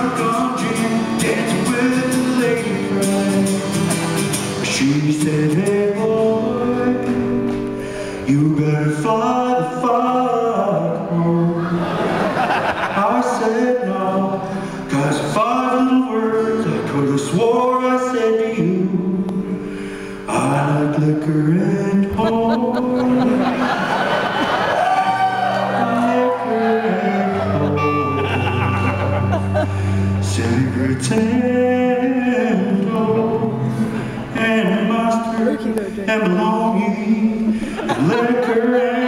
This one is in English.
drunk on gin, dancing with the lady friend. She said, hey boy, you better fly the fuck home. I said no, 'cause 5 little words I could have swore I said to you. I like liquor and home. Cigarettes and gold, and mustard and bologna, liquor and